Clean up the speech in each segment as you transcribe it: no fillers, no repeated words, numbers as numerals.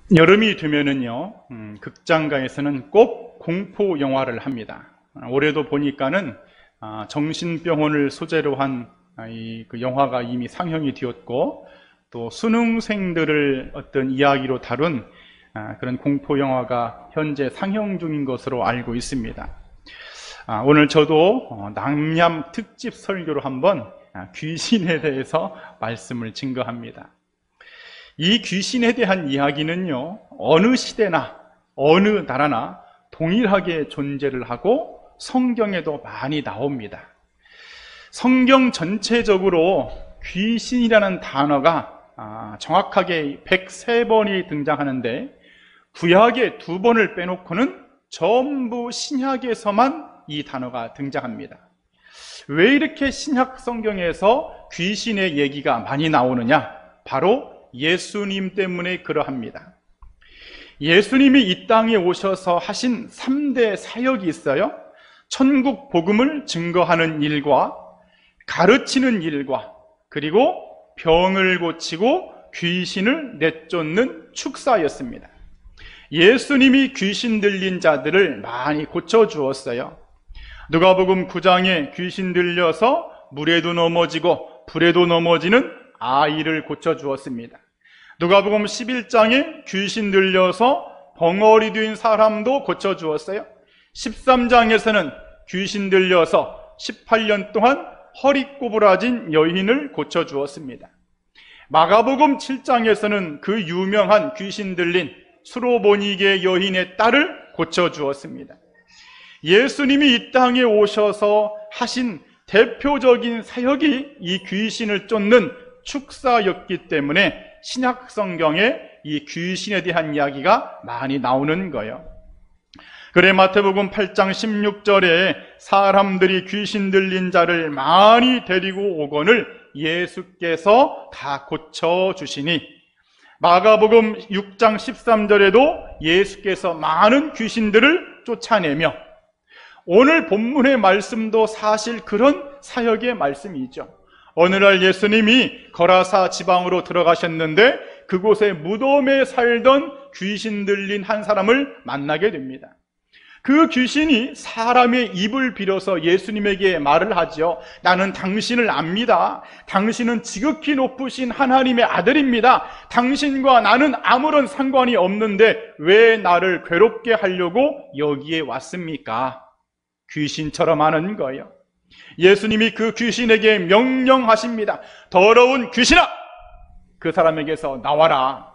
여름이 되면은요, 극장가에서는 꼭 공포 영화를 합니다. 올해도 보니까는 정신병원을 소재로 한 그 영화가 이미 상영이 되었고, 또 수능생들을 어떤 이야기로 다룬 그런 공포 영화가 현재 상영 중인 것으로 알고 있습니다. 오늘 저도 낭ям 특집 설교로 한번 귀신에 대해서 말씀을 증거합니다. 이 귀신에 대한 이야기는요, 어느 시대나 어느 나라나 동일하게 존재를 하고 성경에도 많이 나옵니다. 성경 전체적으로 귀신이라는 단어가 정확하게 103번이 등장하는데, 구약에 2번을 빼놓고는 전부 신약에서만 이 단어가 등장합니다. 왜 이렇게 신약 성경에서 귀신의 얘기가 많이 나오느냐? 바로 예수님 때문에 그러합니다. 예수님이 이 땅에 오셔서 하신 3대 사역이 있어요. 천국 복음을 증거하는 일과 가르치는 일과, 그리고 병을 고치고 귀신을 내쫓는 축사였습니다. 예수님이 귀신 들린 자들을 많이 고쳐주었어요. 누가복음 9장에 귀신 들려서 물에도 넘어지고 불에도 넘어지는 아이를 고쳐주었습니다. 누가복음 11장에 귀신 들려서 벙어리 된 사람도 고쳐주었어요. 13장에서는 귀신 들려서 18년 동안 허리 꼬부라진 여인을 고쳐주었습니다. 마가복음 7장에서는 그 유명한 귀신 들린 수로보니게 여인의 딸을 고쳐주었습니다. 예수님이 이 땅에 오셔서 하신 대표적인 사역이 이 귀신을 쫓는 축사였기 때문에 신약 성경에 이 귀신에 대한 이야기가 많이 나오는 거예요. 그래 마태복음 8장 16절에 사람들이 귀신 들린 자를 많이 데리고 오거늘 예수께서 다 고쳐주시니, 마가복음 6장 13절에도 예수께서 많은 귀신들을 쫓아내며, 오늘 본문의 말씀도 사실 그런 사역의 말씀이죠. 어느 날 예수님이 거라사 지방으로 들어가셨는데 그곳에 무덤에 살던 귀신 들린 한 사람을 만나게 됩니다. 그 귀신이 사람의 입을 빌어서 예수님에게 말을 하죠. 나는 당신을 압니다. 당신은 지극히 높으신 하나님의 아들입니다. 당신과 나는 아무런 상관이 없는데 왜 나를 괴롭게 하려고 여기에 왔습니까? 귀신처럼 하는 거예요. 예수님이 그 귀신에게 명령하십니다. 더러운 귀신아! 그 사람에게서 나와라.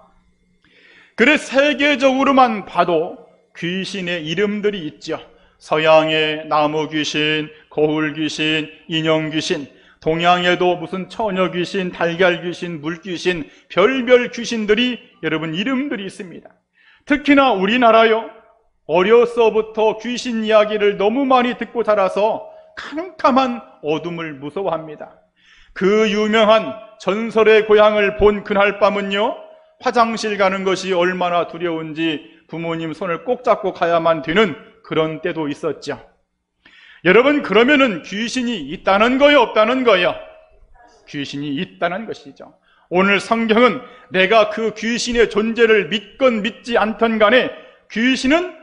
그래 세계적으로만 봐도 귀신의 이름들이 있죠. 서양의 나무 귀신, 거울 귀신, 인형 귀신, 동양에도 무슨 처녀 귀신, 달걀 귀신, 물 귀신, 별별 귀신들이 여러분 이름들이 있습니다. 특히나 우리나라요, 어려서부터 귀신 이야기를 너무 많이 듣고 자라서 캄캄한 어둠을 무서워합니다. 그 유명한 전설의 고향을 본 그날 밤은요, 화장실 가는 것이 얼마나 두려운지 부모님 손을 꼭 잡고 가야만 되는 그런 때도 있었죠. 여러분, 그러면은 귀신이 있다는 거요, 없다는 거요? 귀신이 있다는 것이죠. 오늘 성경은 내가 그 귀신의 존재를 믿건 믿지 않던 간에 귀신은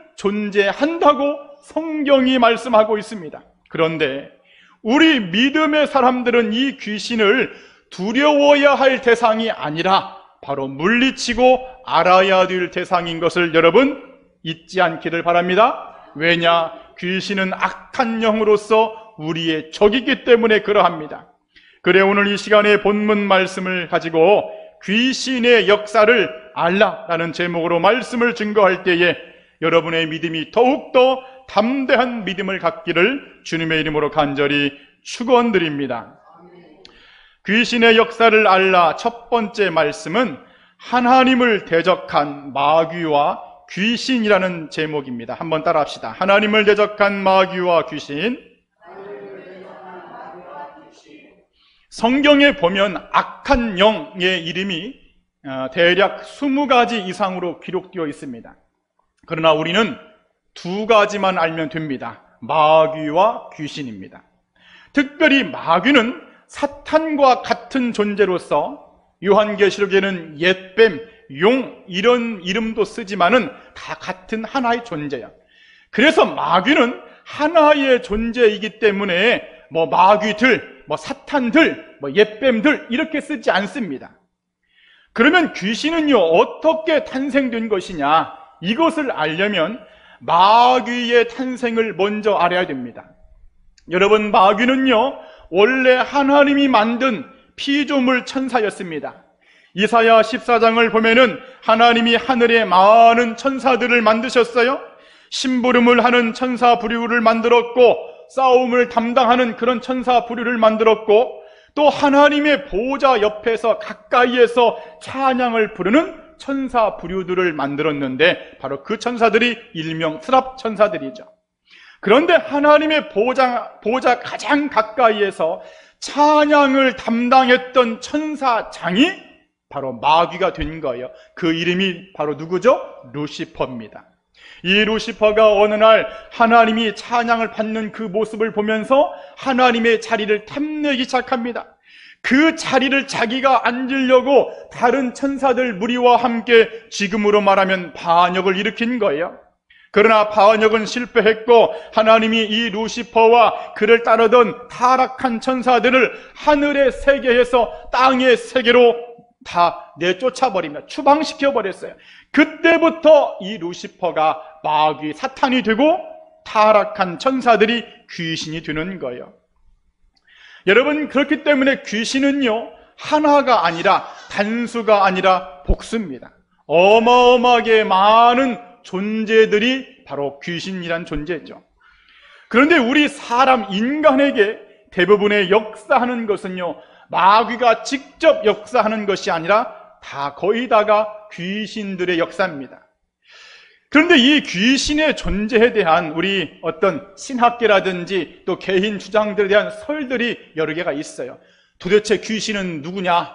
존재한다고 성경이 말씀하고 있습니다. 그런데 우리 믿음의 사람들은 이 귀신을 두려워야 할 대상이 아니라 바로 물리치고 알아야 될 대상인 것을 여러분 잊지 않기를 바랍니다. 왜냐? 귀신은 악한 영으로서 우리의 적이기 때문에 그러합니다. 그래 오늘 이 시간에 본문 말씀을 가지고 귀신의 역사를 알라라는 제목으로 말씀을 증거할 때에 여러분의 믿음이 더욱더 담대한 믿음을 갖기를 주님의 이름으로 간절히 축원드립니다. 귀신의 역사를 알라 첫 번째 말씀은 하나님을 대적한 마귀와 귀신이라는 제목입니다. 한번 따라합시다. 하나님을 대적한 마귀와 귀신. 성경에 보면 악한 영의 이름이 대략 20가지 이상으로 기록되어 있습니다. 그러나 우리는 2가지만 알면 됩니다. 마귀와 귀신입니다. 특별히 마귀는 사탄과 같은 존재로서 요한계시록에는 옛뱀, 용 이런 이름도 쓰지만은 다 같은 하나의 존재야. 그래서 마귀는 하나의 존재이기 때문에 뭐 마귀들, 뭐 사탄들, 뭐 옛뱀들 이렇게 쓰지 않습니다. 그러면 귀신은요 어떻게 탄생된 것이냐, 이것을 알려면 마귀의 탄생을 먼저 알아야 됩니다. 여러분, 마귀는요 원래 하나님이 만든 피조물 천사였습니다. 이사야 14장을 보면은 하나님이 하늘에 많은 천사들을 만드셨어요. 심부름을 하는 천사 부류를 만들었고, 싸움을 담당하는 그런 천사 부류를 만들었고, 또 하나님의 보좌 옆에서 가까이에서 찬양을 부르는 천사 부류들을 만들었는데, 바로 그 천사들이 일명 스랍 천사들이죠. 그런데 하나님의 보좌 가장 가까이에서 찬양을 담당했던 천사장이 바로 마귀가 된 거예요. 그 이름이 바로 누구죠? 루시퍼입니다. 이 루시퍼가 어느 날 하나님이 찬양을 받는 그 모습을 보면서 하나님의 자리를 탐내기 시작합니다. 그 자리를 자기가 앉으려고 다른 천사들 무리와 함께 지금으로 말하면 반역을 일으킨 거예요. 그러나 반역은 실패했고, 하나님이 이 루시퍼와 그를 따르던 타락한 천사들을 하늘의 세계에서 땅의 세계로 다 내쫓아버립니다. 추방시켜버렸어요. 그때부터 이 루시퍼가 마귀, 사탄이 되고 타락한 천사들이 귀신이 되는 거예요. 여러분, 그렇기 때문에 귀신은요 하나가 아니라, 단수가 아니라 복수입니다. 어마어마하게 많은 존재들이 바로 귀신이란 존재죠. 그런데 우리 사람, 인간에게 대부분의 역사하는 것은요 마귀가 직접 역사하는 것이 아니라 다 거의 다가 귀신들의 역사입니다. 그런데 이 귀신의 존재에 대한 우리 어떤 신학계라든지 또 개인 주장들에 대한 설들이 여러 개가 있어요. 도대체 귀신은 누구냐?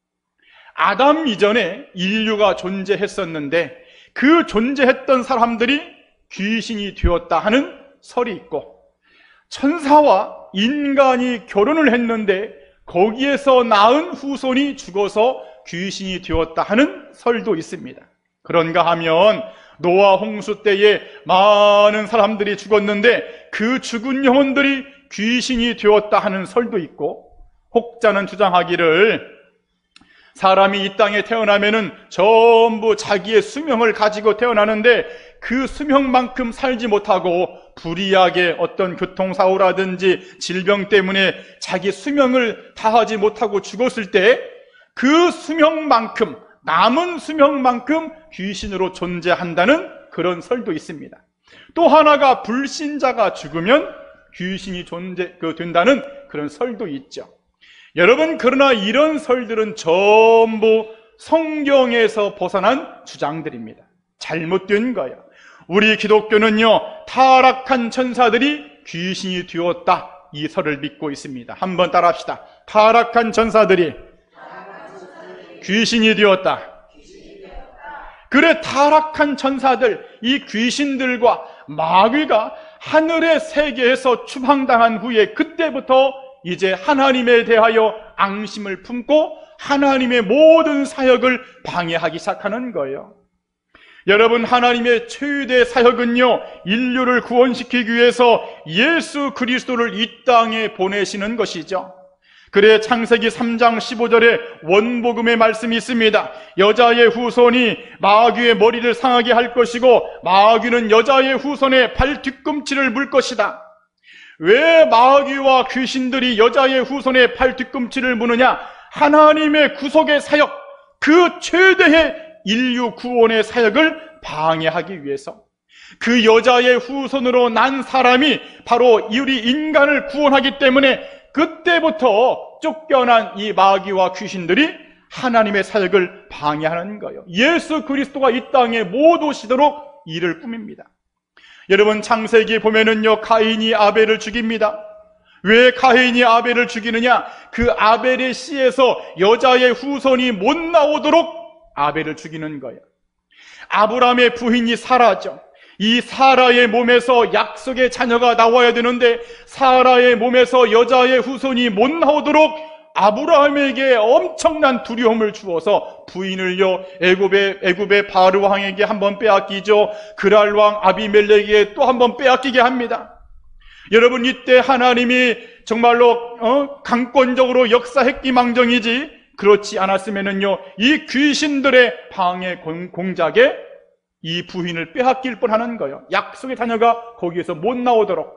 아담 이전에 인류가 존재했었는데 그 존재했던 사람들이 귀신이 되었다 하는 설이 있고, 천사와 인간이 결혼을 했는데 거기에서 낳은 후손이 죽어서 귀신이 되었다 하는 설도 있습니다. 그런가 하면 노아 홍수 때에 많은 사람들이 죽었는데 그 죽은 영혼들이 귀신이 되었다 하는 설도 있고, 혹자는 주장하기를 사람이 이 땅에 태어나면은 전부 자기의 수명을 가지고 태어나는데 그 수명만큼 살지 못하고 불의하게 어떤 교통사고라든지 질병 때문에 자기 수명을 다하지 못하고 죽었을 때 그 수명만큼, 남은 수명만큼 귀신으로 존재한다는 그런 설도 있습니다. 또 하나가 불신자가 죽으면 귀신이 된다는 그런 설도 있죠. 여러분, 그러나 이런 설들은 전부 성경에서 벗어난 주장들입니다. 잘못된 거예요. 우리 기독교는요 타락한 천사들이 귀신이 되었다, 이 설을 믿고 있습니다. 한번 따라합시다. 타락한 천사들이 귀신이 되었다. 그래, 타락한 천사들, 이 귀신들과 마귀가 하늘의 세계에서 추방당한 후에 그때부터 이제 하나님에 대하여 앙심을 품고 하나님의 모든 사역을 방해하기 시작하는 거예요. 여러분, 하나님의 최대 사역은요 인류를 구원시키기 위해서 예수 그리스도를 이 땅에 보내시는 것이죠. 그래, 창세기 3장 15절에 원복음의 말씀이 있습니다. 여자의 후손이 마귀의 머리를 상하게 할 것이고 마귀는 여자의 후손의 발 뒤꿈치를 물 것이다. 왜 마귀와 귀신들이 여자의 후손의 발 뒤꿈치를 무느냐? 하나님의 구속의 사역, 그 최대의 인류 구원의 사역을 방해하기 위해서. 그 여자의 후손으로 난 사람이 바로 우리 인간을 구원하기 때문에 그때부터 쫓겨난 이 마귀와 귀신들이 하나님의 사역을 방해하는 거예요. 예수 그리스도가 이 땅에 못 오시도록 이를 꾸밉니다. 여러분, 창세기에 보면은요 가인이 아벨을 죽입니다. 왜 가인이 아벨을 죽이느냐? 그 아벨의 씨에서 여자의 후손이 못 나오도록 아벨을 죽이는 거예요. 아브라함의 부인이 사라죠. 이 사라의 몸에서 약속의 자녀가 나와야 되는데 사라의 몸에서 여자의 후손이 못 나오도록 아브라함에게 엄청난 두려움을 주어서 부인을요 애굽의 바로 왕에게 한번 빼앗기죠. 그랄 왕 아비멜렉에게 또 한번 빼앗기게 합니다. 여러분, 이때 하나님이 정말로 강권적으로 역사했기망정이지, 그렇지 않았으면은요 이 귀신들의 방해 공작에 이 부인을 빼앗길 뻔하는 거예요. 약속의 자녀가 거기에서 못 나오도록.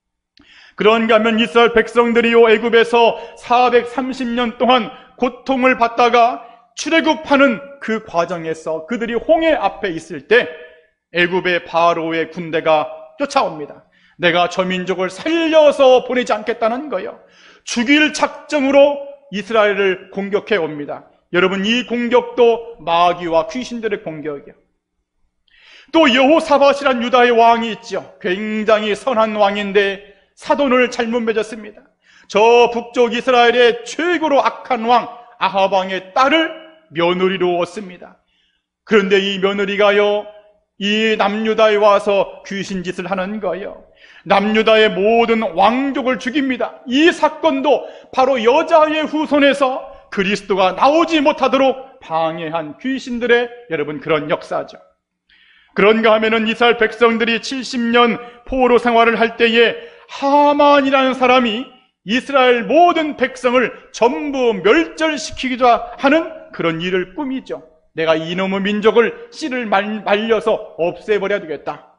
그런가 하면 이스라엘 백성들이요 애굽에서 430년 동안 고통을 받다가 출애굽하는 그 과정에서 그들이 홍해 앞에 있을 때 애굽의 바로의 군대가 쫓아옵니다. 내가 저 민족을 살려서 보내지 않겠다는 거예요. 죽일 작정으로 이스라엘을 공격해 옵니다. 여러분, 이 공격도 마귀와 귀신들의 공격이에요. 또 여호사밧이란 유다의 왕이 있죠. 굉장히 선한 왕인데 사돈을 잘못 맺었습니다. 저 북쪽 이스라엘의 최고로 악한 왕 아합 왕의 딸을 며느리로 얻습니다. 그런데 이 며느리가요 이 남유다에 와서 귀신짓을 하는 거예요. 남유다의 모든 왕족을 죽입니다. 이 사건도 바로 여자의 후손에서 그리스도가 나오지 못하도록 방해한 귀신들의 여러분 그런 역사죠. 그런가 하면은 이스라엘 백성들이 70년 포로 생활을 할 때에 하만이라는 사람이 이스라엘 모든 백성을 전부 멸절시키고자 하는 그런 일을 꾸미죠. 내가 이놈의 민족을 씨를 말려서 없애버려야 되겠다.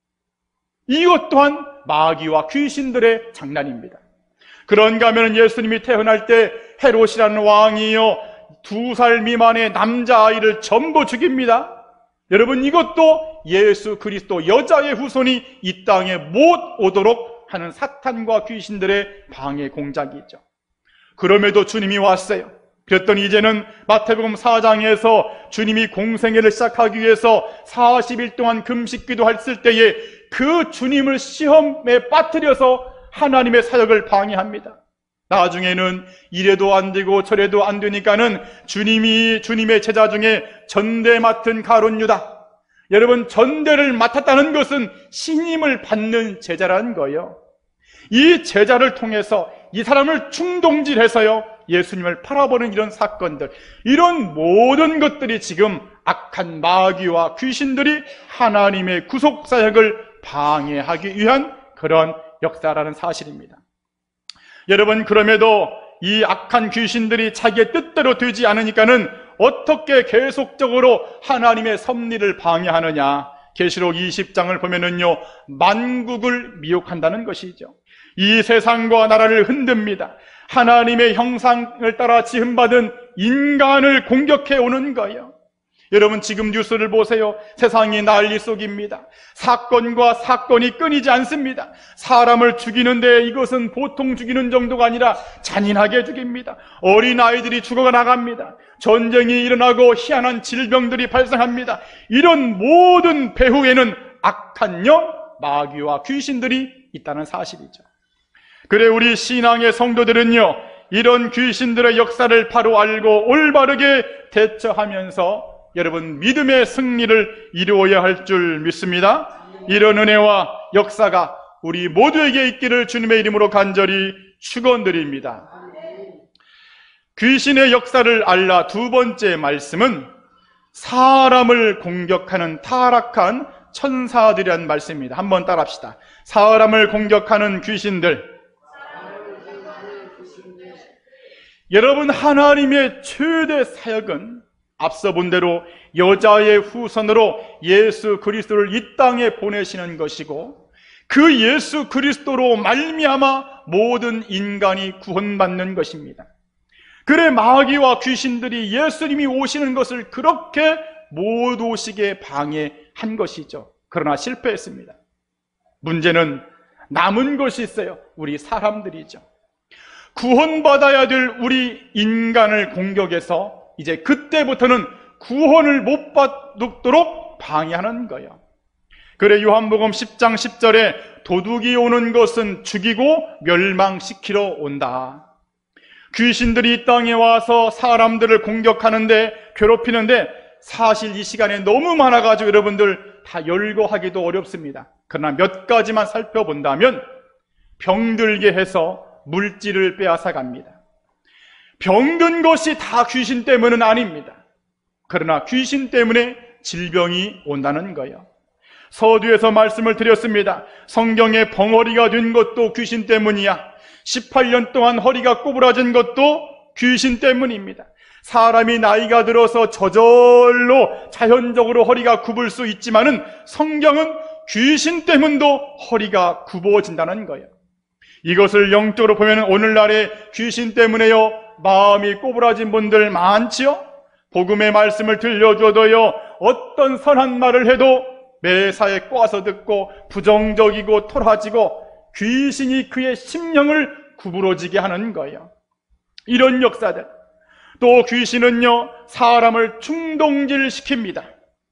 이것 또한 마귀와 귀신들의 장난입니다. 그런가 하면 예수님이 태어날 때 헤롯이라는 왕이요 2살 미만의 남자아이를 전부 죽입니다. 여러분, 이것도 예수 그리스도 여자의 후손이 이 땅에 못 오도록 하는 사탄과 귀신들의 방해 공작이죠. 그럼에도 주님이 왔어요. 그랬더니 이제는 마태복음 4장에서 주님이 공생애를 시작하기 위해서 40일 동안 금식기도 했을 때에 그 주님을 시험에 빠뜨려서 하나님의 사역을 방해합니다. 나중에는 이래도 안 되고 저래도 안 되니까는 주님의 제자 중에 전대 맡은 가룟 유다, 여러분, 전대를 맡았다는 것은 신임을 받는 제자라는 거예요. 이 제자를 통해서 이 사람을 충동질해서요 예수님을 팔아버린 이런 사건들, 이런 모든 것들이 지금 악한 마귀와 귀신들이 하나님의 구속사역을 방해하기 위한 그런 역사라는 사실입니다. 여러분, 그럼에도 이 악한 귀신들이 자기의 뜻대로 되지 않으니까는 어떻게 계속적으로 하나님의 섭리를 방해하느냐. 계시록 20장을 보면은요 만국을 미혹한다는 것이죠. 이 세상과 나라를 흔듭니다. 하나님의 형상을 따라 지음받은 인간을 공격해 오는 거예요. 여러분, 지금 뉴스를 보세요. 세상이 난리 속입니다. 사건과 사건이 끊이지 않습니다. 사람을 죽이는데 이것은 보통 죽이는 정도가 아니라 잔인하게 죽입니다. 어린아이들이 죽어가 나갑니다. 전쟁이 일어나고 희한한 질병들이 발생합니다. 이런 모든 배후에는 악한 영, 마귀와 귀신들이 있다는 사실이죠. 그래, 우리 신앙의 성도들은요 이런 귀신들의 역사를 바로 알고 올바르게 대처하면서 여러분 믿음의 승리를 이루어야 할 줄 믿습니다. 이런 은혜와 역사가 우리 모두에게 있기를 주님의 이름으로 간절히 축원드립니다. 귀신의 역사를 알라 두 번째 말씀은 사람을 공격하는 타락한 천사들이라는 말씀입니다. 한번 따라합시다. 사람을 공격하는 귀신들. 여러분, 하나님의 최대 사역은 앞서 본 대로 여자의 후손으로 예수 그리스도를 이 땅에 보내시는 것이고, 그 예수 그리스도로 말미암아 모든 인간이 구원받는 것입니다. 그래, 마귀와 귀신들이 예수님이 오시는 것을 그렇게 못 오시게 방해한 것이죠. 그러나 실패했습니다. 문제는 남은 것이 있어요. 우리 사람들이죠. 구원받아야 될 우리 인간을 공격해서 이제 그때부터는 구원을 못 받도록 방해하는 거예요. 그래, 요한복음 10장 10절에 도둑이 오는 것은 죽이고 멸망시키러 온다. 귀신들이 이 땅에 와서 사람들을 공격하는데, 괴롭히는데 사실 이 시간에 너무 많아가지고 여러분들 다 열거하기도 어렵습니다. 그러나 몇 가지만 살펴본다면 병들게 해서 물질을 빼앗아 갑니다. 병든 것이 다 귀신 때문은 아닙니다. 그러나 귀신 때문에 질병이 온다는 거예요. 서두에서 말씀을 드렸습니다. 성경에 벙어리가 된 것도 귀신 때문이야. 18년 동안 허리가 꼬부라진 것도 귀신 때문입니다. 사람이 나이가 들어서 저절로 자연적으로 허리가 굽을 수 있지만은 성경은 귀신 때문도 허리가 굽어진다는 거예요. 이것을 영적으로 보면 오늘날에 귀신 때문에요, 마음이 꼬부라진 분들 많지요? 복음의 말씀을 들려줘도요, 어떤 선한 말을 해도 매사에 꼬아서 듣고 부정적이고 토라지고 귀신이 그의 심령을 구부러지게 하는 거예요. 이런 역사들. 또 귀신은요, 사람을 충동질시킵니다.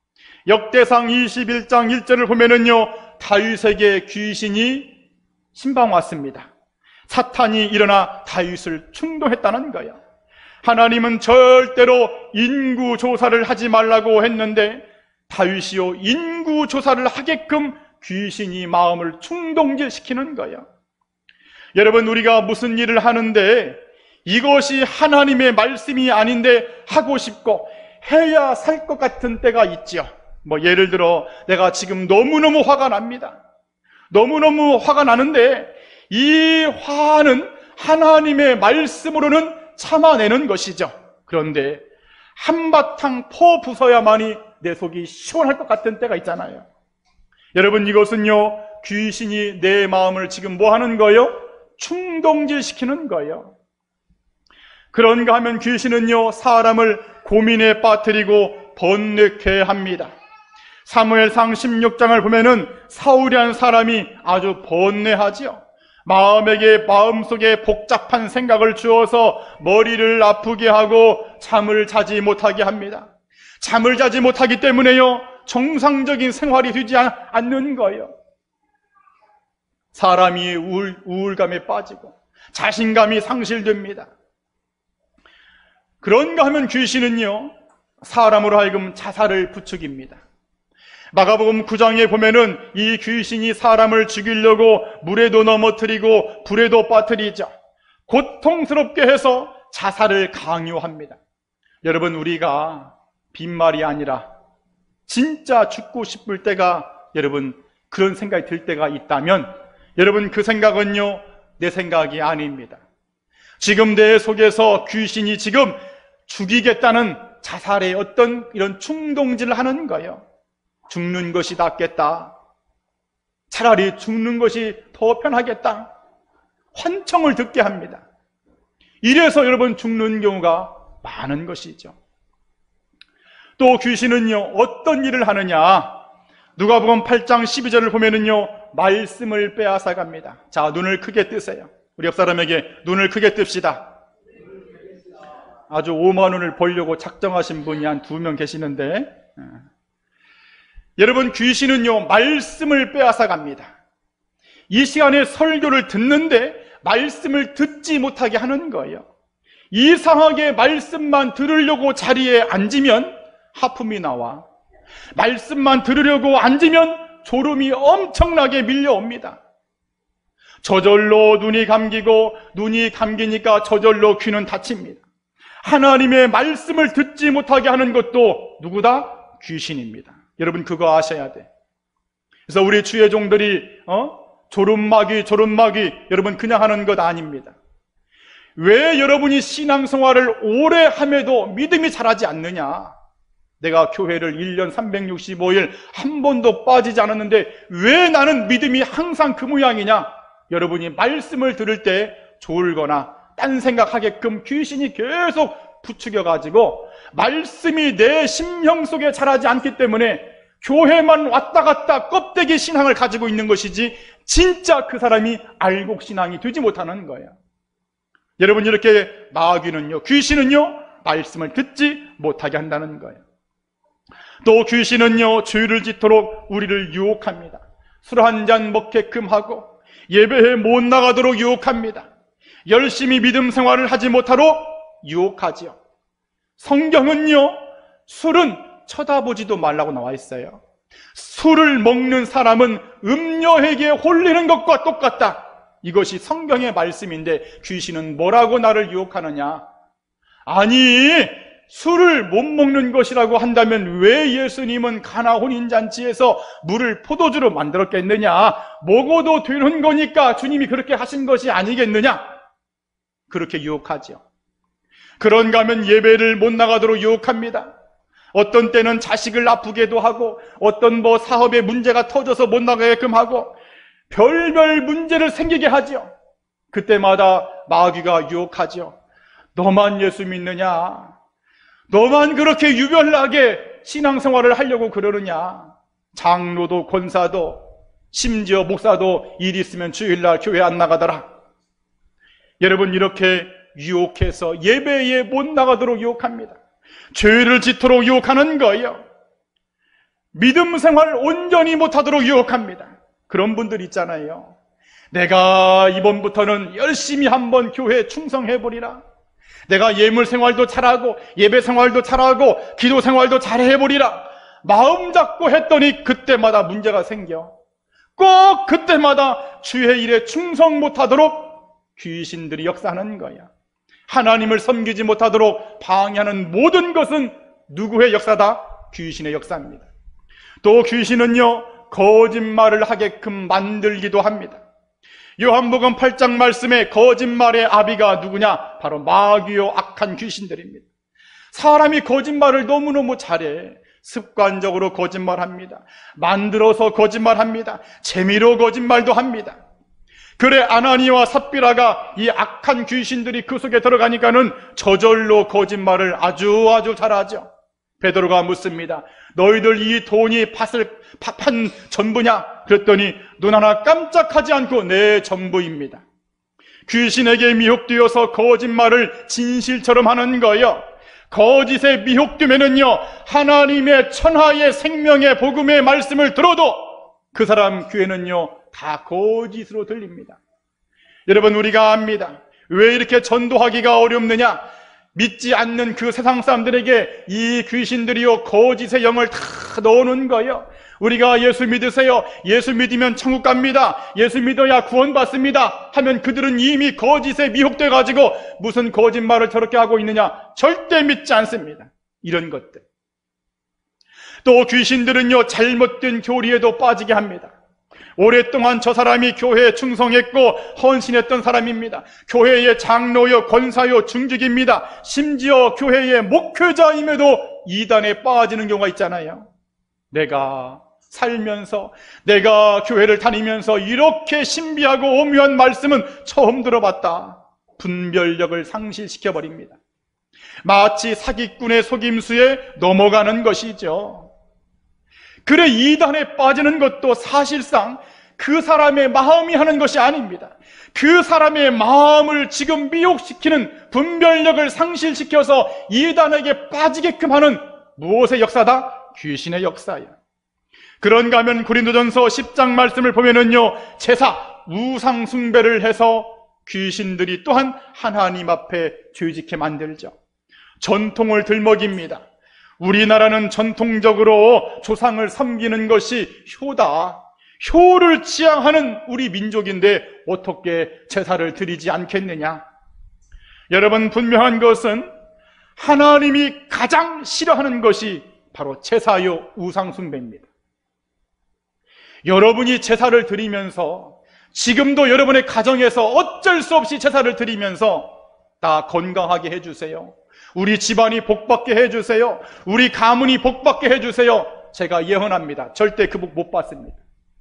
역대상 21장 1절을 보면은요, 다윗에게 귀신이 신방 왔습니다. 사탄이 일어나 다윗을 충동했다는 거예요. 하나님은 절대로 인구 조사를 하지 말라고 했는데 다윗이요, 인구 조사를 하게끔 귀신이 마음을 충동질시키는 거예요. 여러분, 우리가 무슨 일을 하는데 이것이 하나님의 말씀이 아닌데 하고 싶고 해야 살 것 같은 때가 있죠. 예를 들어 내가 지금 너무너무 화가 납니다. 너무너무 화가 나는데 이 화는 하나님의 말씀으로는 참아내는 것이죠. 그런데 한바탕 퍼 부숴야만이 내 속이 시원할 것 같은 때가 있잖아요. 여러분, 이것은요, 귀신이 내 마음을 지금 뭐 하는 거예요? 충동질시키는 거예요. 그런가 하면 귀신은요, 사람을 고민에 빠뜨리고 번뇌케 합니다. 사무엘상 16장을 보면은 사울이라는 사람이 아주 번뇌하지요. 마음속에 복잡한 생각을 주어서 머리를 아프게 하고 잠을 자지 못하게 합니다. 잠을 자지 못하기 때문에요, 정상적인 생활이 되지 않는 거예요. 사람이 우울감에 빠지고 자신감이 상실됩니다. 그런가 하면 귀신은요, 사람으로 하여금 자살을 부추깁니다. 마가복음 9장에 보면은 이 귀신이 사람을 죽이려고 물에도 넘어뜨리고 불에도 빠뜨리죠. 고통스럽게 해서 자살을 강요합니다. 여러분, 우리가 빈말이 아니라 진짜 죽고 싶을 때가, 여러분, 그런 생각이 들 때가 있다면 여러분, 그 생각은요, 내 생각이 아닙니다. 지금 내 속에서 귀신이 지금 죽이겠다는 자살의 어떤 이런 충동질을 하는 거예요. 죽는 것이 낫겠다. 차라리 죽는 것이 더 편하겠다. 환청을 듣게 합니다. 이래서 여러분 죽는 경우가 많은 것이죠. 또 귀신은요, 어떤 일을 하느냐? 누가복음 8장 12절을 보면은요, 말씀을 빼앗아 갑니다. 자, 눈을 크게 뜨세요. 우리 옆 사람에게 눈을 크게 뜹시다. 아주 5만 원을 벌려고 작정하신 분이 한 2명 계시는데, 여러분, 귀신은요, 말씀을 빼앗아 갑니다. 이 시간에 설교를 듣는데 말씀을 듣지 못하게 하는 거예요. 이상하게 말씀만 들으려고 자리에 앉으면 하품이 나와. 말씀만 들으려고 앉으면 졸음이 엄청나게 밀려옵니다. 저절로 눈이 감기고, 눈이 감기니까 저절로 귀는 닫힙니다. 하나님의 말씀을 듣지 못하게 하는 것도 누구다? 귀신입니다. 여러분, 그거 아셔야 돼. 그래서 우리 주의 종들이 졸음마귀 여러분 그냥 하는 것 아닙니다. 왜 여러분이 신앙생활을 오래 함에도 믿음이 자라지 않느냐? 내가 교회를 1년 365일 한 번도 빠지지 않았는데 왜 나는 믿음이 항상 그 모양이냐? 여러분이 말씀을 들을 때 졸거나 딴 생각하게끔 귀신이 계속 부추겨가지고 말씀이 내 심령 속에 자라지 않기 때문에 교회만 왔다 갔다 껍데기 신앙을 가지고 있는 것이지 진짜 그 사람이 알곡 신앙이 되지 못하는 거예요. 여러분, 이렇게 마귀는요, 귀신은요, 말씀을 듣지 못하게 한다는 거예요. 또 귀신은요, 죄를 짓도록 우리를 유혹합니다. 술 한 잔 먹게끔 하고 예배에 못 나가도록 유혹합니다. 열심히 믿음 생활을 하지 못하도록 유혹하지요. 성경은요, 술은 쳐다보지도 말라고 나와 있어요. 술을 먹는 사람은 음녀에게 홀리는 것과 똑같다. 이것이 성경의 말씀인데 귀신은 뭐라고 나를 유혹하느냐? 아니, 술을 못 먹는 것이라고 한다면 왜 예수님은 가나 혼인잔치에서 물을 포도주로 만들었겠느냐? 먹어도 되는 거니까 주님이 그렇게 하신 것이 아니겠느냐? 그렇게 유혹하죠. 그런가 하면 예배를 못 나가도록 유혹합니다. 어떤 때는 자식을 아프게도 하고, 어떤 사업에 문제가 터져서 못 나가게끔 하고, 별별 문제를 생기게 하죠. 그때마다 마귀가 유혹하죠. 너만 예수 믿느냐? 너만 그렇게 유별나게 신앙생활을 하려고 그러느냐? 장로도 권사도 심지어 목사도 일 있으면 주일날 교회 안 나가더라. 여러분, 이렇게 유혹해서 예배에 못 나가도록 유혹합니다. 죄를 짓도록 유혹하는 거예요. 믿음 생활 온전히 못하도록 유혹합니다. 그런 분들 있잖아요. 내가 이번부터는 열심히 한번 교회에 충성해보리라. 내가 예물 생활도 잘하고 예배 생활도 잘하고 기도 생활도 잘해보리라. 마음 잡고 했더니 그때마다 문제가 생겨. 꼭 그때마다 주의 일에 충성 못하도록 귀신들이 역사하는 거야. 하나님을 섬기지 못하도록 방해하는 모든 것은 누구의 역사다? 귀신의 역사입니다. 또 귀신은요, 거짓말을 하게끔 만들기도 합니다. 요한복음 8장 말씀에 거짓말의 아비가 누구냐? 바로 마귀요 악한 귀신들입니다. 사람이 거짓말을 너무너무 잘해. 습관적으로 거짓말합니다. 만들어서 거짓말합니다. 재미로 거짓말도 합니다. 그래, 아나니와 삽비라가 이 악한 귀신들이 그 속에 들어가니까는 저절로 거짓말을 아주 잘하죠. 베드로가 묻습니다. 너희들 이 돈이 판 전부냐? 그랬더니 눈 하나 깜짝하지 않고 내 전부입니다. 귀신에게 미혹되어서 거짓말을 진실처럼 하는 거예요. 거짓에 미혹되면은요, 하나님의 천하의 생명의 복음의 말씀을 들어도 그 사람 귀에는요 다 거짓으로 들립니다. 여러분, 우리가 압니다. 왜 이렇게 전도하기가 어렵느냐? 믿지 않는 그 세상 사람들에게 이 귀신들이요 거짓의 영을 다 넣어놓은 거예요. 우리가 예수 믿으세요, 예수 믿으면 천국 갑니다, 예수 믿어야 구원받습니다 하면 그들은 이미 거짓에 미혹돼 가지고 무슨 거짓말을 저렇게 하고 있느냐, 절대 믿지 않습니다. 이런 것들. 또 귀신들은요 잘못된 교리에도 빠지게 합니다. 오랫동안 저 사람이 교회에 충성했고 헌신했던 사람입니다. 교회의 장로요 권사요 중직입니다. 심지어 교회의 목회자임에도 이단에 빠지는 경우가 있잖아요. 내가 살면서, 내가 교회를 다니면서 이렇게 신비하고 오묘한 말씀은 처음 들어봤다. 분별력을 상실시켜버립니다. 마치 사기꾼의 속임수에 넘어가는 것이죠. 그래, 이단에 빠지는 것도 사실상 그 사람의 마음이 하는 것이 아닙니다. 그 사람의 마음을 지금 미혹시키는 분별력을 상실시켜서 이단에게 빠지게끔 하는 무엇의 역사다? 귀신의 역사예요. 그런가 하면 고린도전서 10장 말씀을 보면은요, 제사, 우상 숭배를 해서 귀신들이 또한 하나님 앞에 죄짓게 만들죠. 전통을 들먹입니다. 우리나라는 전통적으로 조상을 섬기는 것이 효다. 효를 지향하는 우리 민족인데 어떻게 제사를 드리지 않겠느냐? 여러분, 분명한 것은 하나님이 가장 싫어하는 것이 바로 제사요 우상 숭배입니다. 여러분이 제사를 드리면서, 지금도 여러분의 가정에서 어쩔 수 없이 제사를 드리면서 다 건강하게 해주세요, 우리 집안이 복받게 해주세요, 우리 가문이 복받게 해주세요, 제가 예언합니다. 절대 그 복 못 받습니다.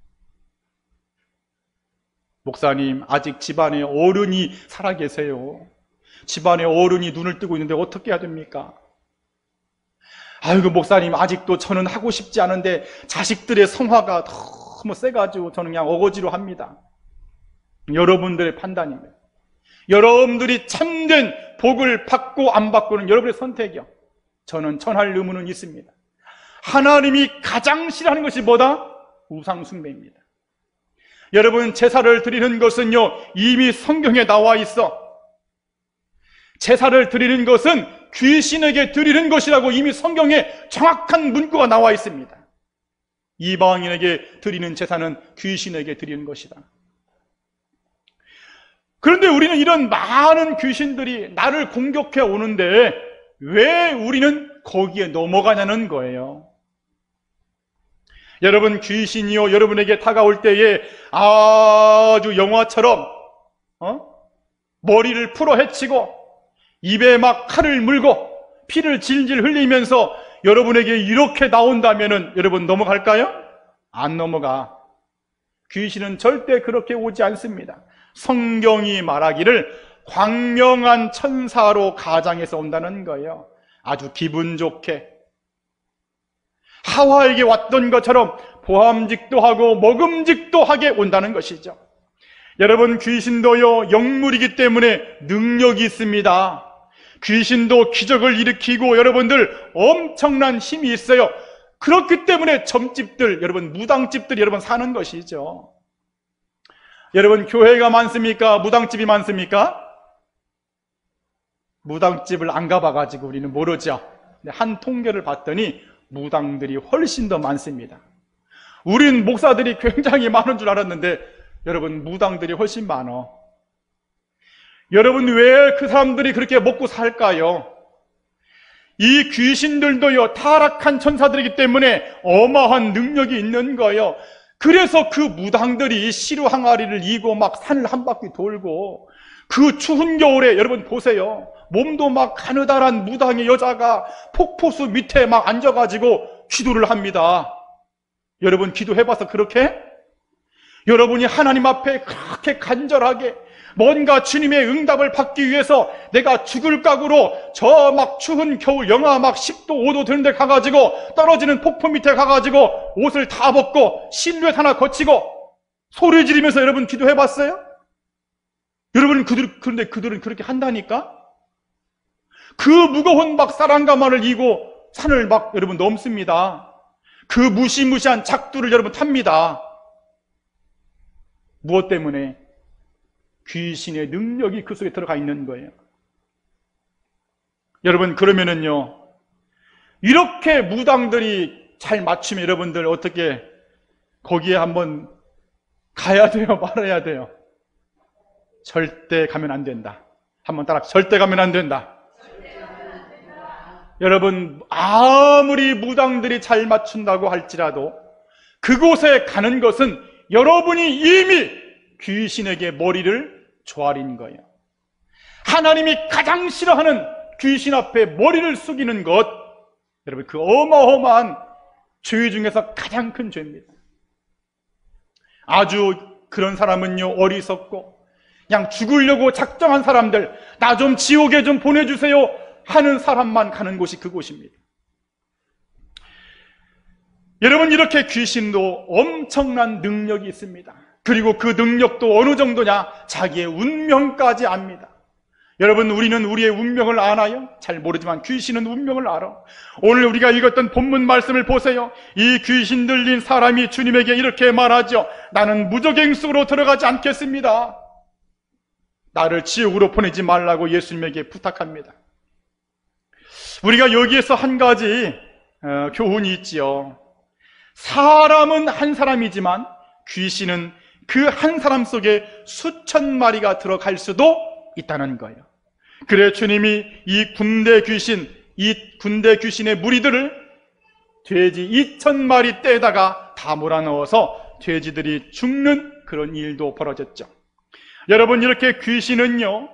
목사님, 아직 집안에 어른이 살아계세요. 집안에 어른이 눈을 뜨고 있는데 어떻게 해야 됩니까? 아이고 목사님, 아직도 저는 하고 싶지 않은데 자식들의 성화가 너무 세가지고 저는 그냥 어거지로 합니다. 여러분들의 판단입니다. 여러분들이 참된 복을 받고 안 받고는 여러분의 선택이요. 저는 전할 의무는 있습니다. 하나님이 가장 싫어하는 것이 뭐다? 우상 숭배입니다. 여러분, 제사를 드리는 것은요 이미 성경에 나와 있어. 제사를 드리는 것은 귀신에게 드리는 것이라고 이미 성경에 정확한 문구가 나와 있습니다. 이방인에게 드리는 제사는 귀신에게 드리는 것이다. 그런데 우리는 이런 많은 귀신들이 나를 공격해 오는데 왜 우리는 거기에 넘어가냐는 거예요. 여러분, 귀신이요 여러분에게 다가올 때에 아주 영화처럼 머리를 풀어 헤치고 입에 막 칼을 물고 피를 질질 흘리면서 여러분에게 이렇게 나온다면은 여러분 넘어갈까요? 안 넘어가. 귀신은 절대 그렇게 오지 않습니다. 성경이 말하기를 광명한 천사로 가장해서 온다는 거예요. 아주 기분 좋게 하와에게 왔던 것처럼 보암직도 하고 먹음직도 하게 온다는 것이죠. 여러분, 귀신도요 영물이기 때문에 능력이 있습니다. 귀신도 기적을 일으키고 여러분들 엄청난 힘이 있어요. 그렇기 때문에 점집들, 여러분 무당집들이 여러분 사는 것이죠. 여러분, 교회가 많습니까? 무당집이 많습니까? 무당집을 안 가봐가지고 우리는 모르죠. 한 통계를 봤더니 무당들이 훨씬 더 많습니다. 우린 목사들이 굉장히 많은 줄 알았는데 여러분, 무당들이 훨씬 많아. 여러분, 왜 그 사람들이 그렇게 먹고 살까요? 이 귀신들도요 타락한 천사들이기 때문에 어마어마한 능력이 있는 거예요. 그래서 그 무당들이 시루 항아리를 이고 막 산을 한 바퀴 돌고 그 추운 겨울에 여러분 보세요. 몸도 막 가느다란 무당의 여자가 폭포수 밑에 막 앉아가지고 기도를 합니다. 여러분, 기도해봐서 그렇게? 여러분이 하나님 앞에 그렇게 간절하게 뭔가 주님의 응답을 받기 위해서 내가 죽을 각오로 저 막 추운 겨울 영하 막 10도 5도 되는 데 가가지고 떨어지는 폭포 밑에 가가지고 옷을 다 벗고 실루엣 하나 거치고 소리 지르면서 여러분 기도해봤어요? 여러분, 그런데 그들은 그렇게 한다니까? 그 무거운 막 쌀한가마를 이고 산을 막 여러분 넘습니다. 그 무시무시한 작두를 여러분 탑니다. 무엇 때문에? 귀신의 능력이 그 속에 들어가 있는 거예요. 여러분, 그러면은요 이렇게 무당들이 잘 맞추면 여러분들 어떻게 거기에 한번 가야 돼요? 말아야 돼요? 절대 가면 안 된다. 한번 따라, 절대 가면 안 된다. 여러분, 아무리 무당들이 잘 맞춘다고 할지라도 그곳에 가는 것은 여러분이 이미 귀신에게 머리를 조아린 거예요. 하나님이 가장 싫어하는 귀신 앞에 머리를 숙이는 것, 여러분, 그 어마어마한 죄 중에서 가장 큰 죄입니다. 아주 그런 사람은요 어리석고 그냥 죽으려고 작정한 사람들, 나 좀 지옥에 좀 보내주세요 하는 사람만 가는 곳이 그곳입니다. 여러분, 이렇게 귀신도 엄청난 능력이 있습니다. 그리고 그 능력도 어느 정도냐? 자기의 운명까지 압니다. 여러분, 우리는 우리의 운명을 아나요? 잘 모르지만 귀신은 운명을 알아. 오늘 우리가 읽었던 본문 말씀을 보세요. 이 귀신 들린 사람이 주님에게 이렇게 말하죠. 나는 무저갱 속으로 들어가지 않겠습니다. 나를 지옥으로 보내지 말라고 예수님에게 부탁합니다. 우리가 여기에서 한 가지 교훈이 있지요. 사람은 한 사람이지만 귀신은 그 한 사람 속에 수천 마리가 들어갈 수도 있다는 거예요. 그래 주님이 이 군대 귀신의 무리들을 돼지 2,000마리 떼다가 다 몰아넣어서 돼지들이 죽는 그런 일도 벌어졌죠. 여러분, 이렇게 귀신은요